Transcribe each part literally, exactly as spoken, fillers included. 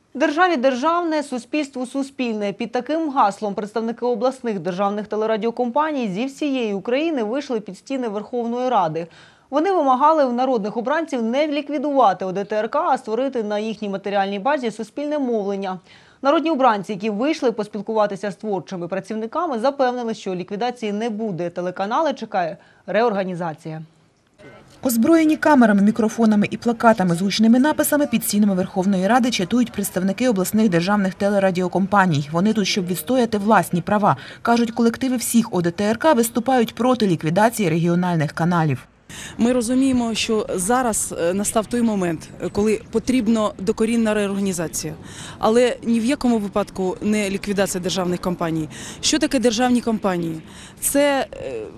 Державі державне, суспільству суспільне. Під таким гаслом представники обласних державних телерадіокомпаній зі всієї України вийшли під стіни Верховної Ради. Вони вимагали в народних обранців не ліквідувати О Де Те Ер Ка, а створити на їхній матеріальній базі суспільне мовлення. Народні обранці, які вийшли поспілкуватися з творчими працівниками, запевнили, що ліквідації не буде. Телеканали чекає реорганізація. Озброєні камерами, мікрофонами і плакатами з гучними написами під стінами Верховної Ради чатують представники обласних державних телерадіокомпаній. Вони тут, щоб відстояти власні права. Кажуть, колективи всіх О Де Те Ер Ка виступають проти ліквідації регіональних каналів. Ми розуміємо, що зараз настав той момент, коли потрібна докорінна реорганізація. Але ні в якому випадку не ліквідація державних компаній. Що таке державні компанії? Це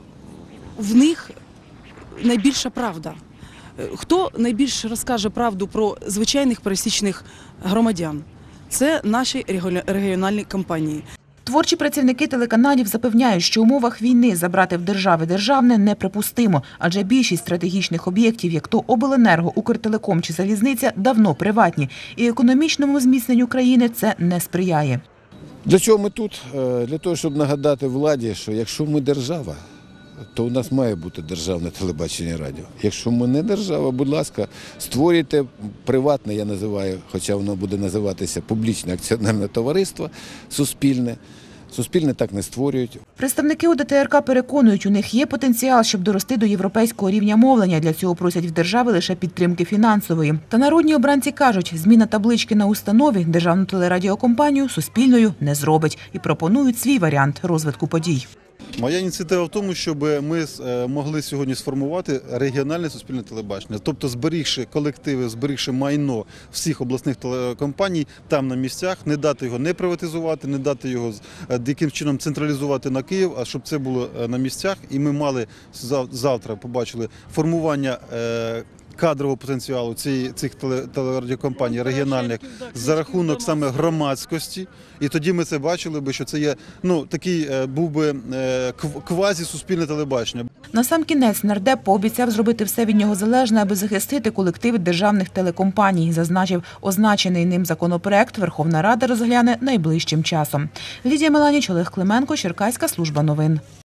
в них найбільша правда. Хто найбільше розкаже правду про звичайних пересічних громадян? Це наші регіональні компанії. Творчі працівники телеканалів запевняють, що в умовах війни забрати в держави державне неприпустимо, адже більшість стратегічних об'єктів, як то Обленерго, Укртелеком чи Залізниця, давно приватні, і економічному зміцненню країни це не сприяє. Для чого ми тут? Для того, щоб нагадати владі, що якщо ми держава, то у нас має бути державне телебачення і радіо. Якщо ми не держава, будь ласка, створюйте приватне, я називаю, хоча воно буде називатися публічне акціонерне товариство, суспільне. Суспільне так не створюють. Представники О Де Те Ер Ка переконують, у них є потенціал, щоб дорости до європейського рівня мовлення. Для цього просять в держави лише підтримки фінансової. Та народні обранці кажуть, зміна таблички на установі державну телерадіокомпанію суспільною не зробить і пропонують свій варіант розвитку подій. Моя ініціатива в тому, щоб ми могли сьогодні сформувати регіональне суспільне телебачення, тобто зберігши колективи, зберігши майно всіх обласних телекомпаній там на місцях, не дати його не приватизувати, не дати його яким чином централізувати на Київ, а щоб це було на місцях. І ми мали завтра, побачили, формування кадрового потенціалу цих телерадіокомпаній регіональних за рахунок саме громадськості. І тоді ми це бачили, що це є, ну, такий був би квазі-суспільне телебачення. Насамкінець нардеп пообіцяв зробити все від нього залежне, аби захистити колективи державних телекомпаній. Зазначив, означений ним законопроект Верховна Рада розгляне найближчим часом. Лідія Меланіч, Олег Клименко, Черкаська служба новин.